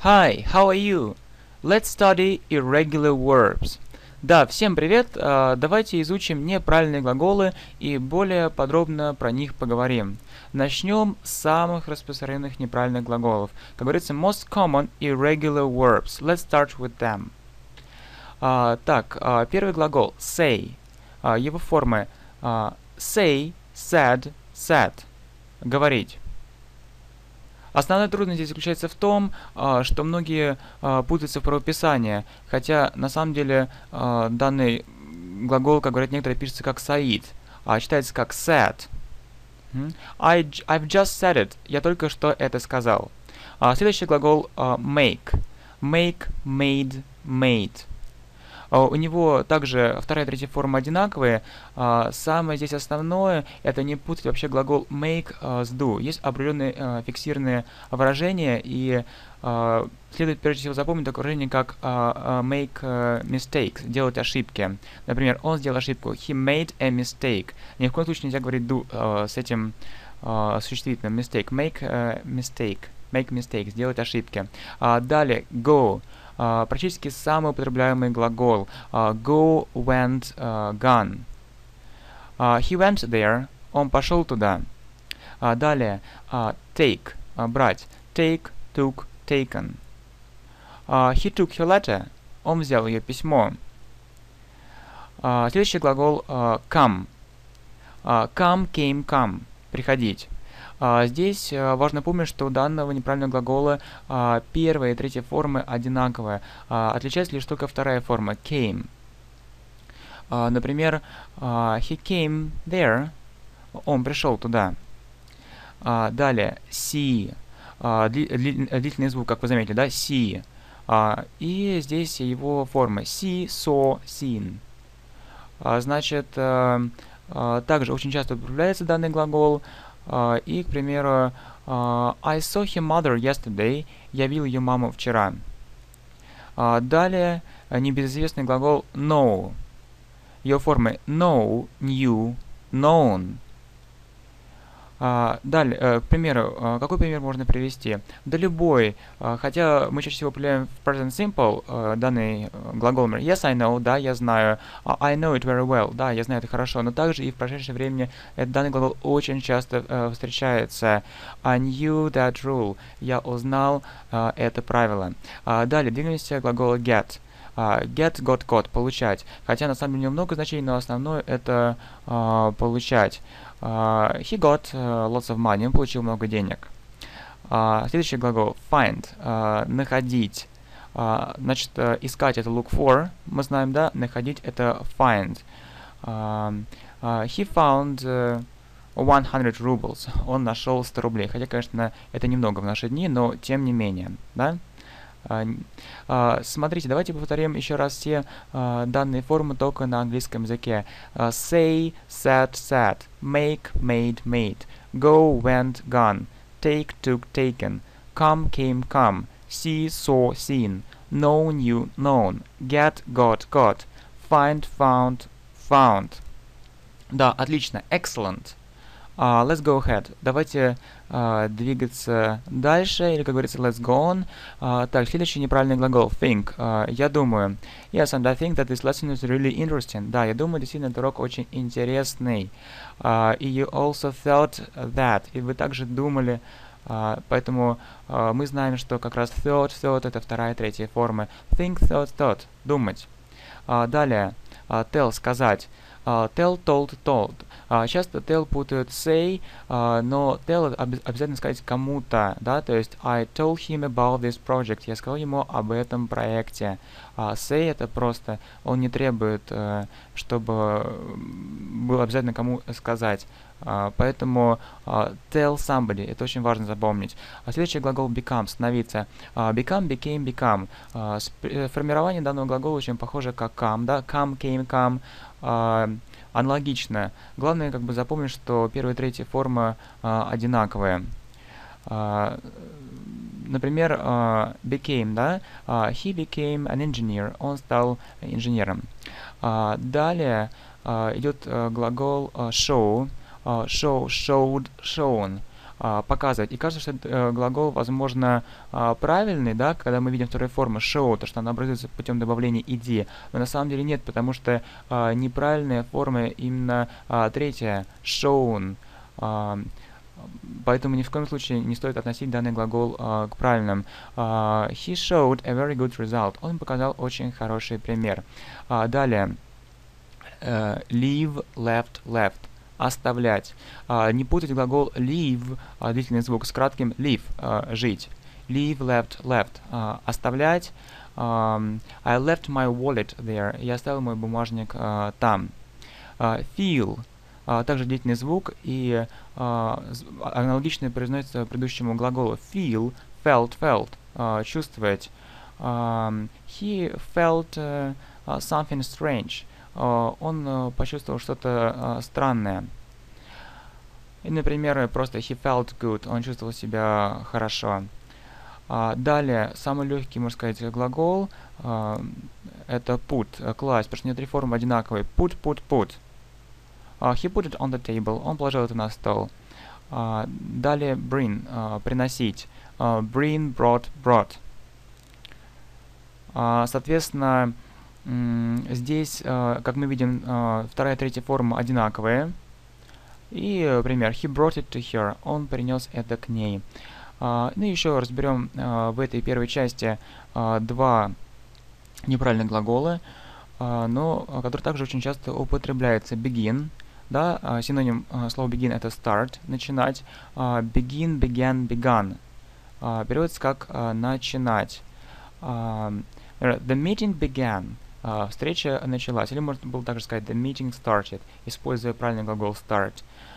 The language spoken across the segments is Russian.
Hi, how are you? Let's study irregular verbs. Да, всем привет. Давайте изучим неправильные глаголы и более подробно про них поговорим. Начнем с самых распространенных неправильных глаголов. Как говорится, most common irregular verbs. Let's start with them. Первый глагол say. Его формы say, said, said. Говорить. Основная трудность здесь заключается в том, что многие путаются в правописании, хотя на самом деле данный глагол, как говорят некоторые, пишется как said, а читается как said. I've just said it. Я только что это сказал. Следующий глагол make. Make, made, made. У него также вторая и третья форма одинаковые. Самое здесь основное — это не путать вообще глагол make с do. Есть определенные фиксированные выражения, и следует прежде всего запомнить такое выражение, как make mistakes, делать ошибки. Например, он сделал ошибку. He made a mistake. Ни в коем случае нельзя говорить do с этим существительным mistake. Make mistake. Make mistakes, делать ошибки. Далее, go. Практически самый употребляемый глагол. Go, went, gone. He went there. Он пошел туда. Далее, take, брать. Take, took, taken. He took her letter. Он взял ее письмо. Следующий глагол come. Come, came, come. Приходить. Здесь важно помнить, что у данного неправильного глагола первая и третья формы одинаковые. Отличается лишь только вторая форма came. Например, he came there. Он пришел туда. Далее see. Длительный звук, как вы заметили, да? See. И здесь его формы see, saw, seen. Значит, также очень часто употребляется данный глагол. И, к примеру, I saw her mother yesterday. Я видел ее маму вчера. Далее, небезызвестный глагол know. Его формы know, knew, known. Далее, к примеру, какой пример можно привести? Да любой, хотя мы чаще всего употребляем в present simple данный глагол. Yes, I know, да, я знаю. I know it very well, да, я знаю это хорошо. Но также и в прошедшем времени этот данный глагол очень часто встречается. I knew that rule. Я узнал это правило. Далее, двигаемся к глаголу get. Get, got, получать. Хотя на самом деле много значений, но основное это получать. He got lots of money. Он получил много денег. Следующий глагол find. Находить. Значит, искать это look for. Мы знаем, да? Находить это find. He found 100 rubles. Он нашел 100 рублей. Хотя, конечно, это немного в наши дни, но тем не менее, да? Смотрите, давайте повторим еще раз все данные формы только на английском языке. Say, said, said. Make, made, made. Go, went, gone. Take, took, taken. Come, came, come. See, saw, seen. Know, knew, known. Get, got. Find, found, found. Да, отлично. Excellent. Let's go ahead. Давайте двигаться дальше, или, как говорится, let's go on. Так, следующий неправильный глагол. Think. Я думаю. Yes, and I think that this lesson is really interesting. Да, я думаю, действительно, этот урок очень интересный. И you also thought that. И вы также думали. Поэтому мы знаем, что как раз thought это вторая и третья формы. Think, thought. Думать. Далее. Tell, сказать. Tell, told. Часто tell путают say, но tell обязательно сказать кому-то, да, то есть I told him about this project, я сказал ему об этом проекте. Say это просто, он не требует, чтобы было обязательно кому сказать. Поэтому tell somebody, это очень важно запомнить. Следующий глагол become, становиться. Become, became, become. Формирование данного глагола очень похоже как come, да, come, came, come. Аналогично. Главное, как бы запомнить, что первая и третья форма одинаковые. Например, became, да? He became an engineer. Он стал инженером. Далее идет глагол show. Show, showed, shown. показывать. И кажется, что этот глагол, возможно, правильный, да, когда мы видим вторую форму show, то что она образуется путем добавления ed. Но на самом деле нет, потому что неправильная форма именно третья, shown. Поэтому ни в коем случае не стоит относить данный глагол к правильным. He showed a very good result. Он показал очень хороший пример. Далее. Leave, left, left. Оставлять. Не путать глагол leave, длительный звук, с кратким live, жить. Leave, left, left. Оставлять. I left my wallet there. Я оставил мой бумажник там. Feel. Также длительный звук и аналогично произносится предыдущему глаголу. Feel, felt, felt. Чувствовать. He felt something strange. Он почувствовал что-то странное. И, например, просто he felt good, он чувствовал себя хорошо. Далее, самый легкий, можно сказать, глагол это put, класть, потому что у него три формы одинаковые. Put, put, put. He put it on the table, он положил это на стол. Далее bring, приносить. Bring, brought, brought. Соответственно, здесь, как мы видим, вторая и третья форма одинаковые. И пример. He brought it to her. Он принес это к ней. Ну и еще разберем в этой первой части два неправильных глагола, но которые также очень часто употребляются. Begin. Да, синоним слова begin это start, начинать. Begin, began, begun. Переводится как начинать. The meeting began. Встреча началась. Или можно было также сказать the meeting started, используя правильный глагол start.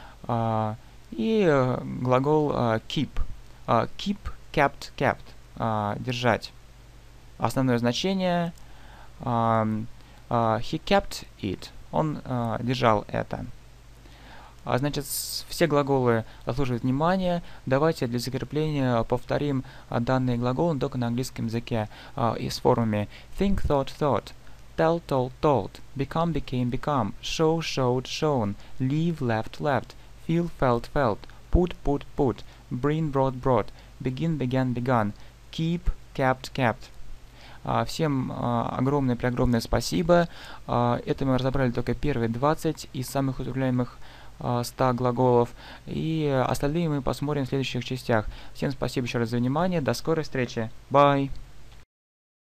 И глагол keep. Keep, kept, kept. Держать. Основное значение he kept it. Он держал это. Значит, все глаголы заслуживают внимания. Давайте для закрепления повторим данные глаголы только на английском языке и с формами think, thought, thought. Tell, told, told, become, became, become, show, showed, shown, leave, left, left, feel, felt, felt, put, put, put, bring, brought, brought, begin, began, begun, keep, kept, kept. Всем огромное спасибо. Это мы разобрали только первые 20 из самых употребляемых 100 глаголов. И остальные мы посмотрим в следующих частях. Всем спасибо еще раз за внимание. До скорой встречи. Bye!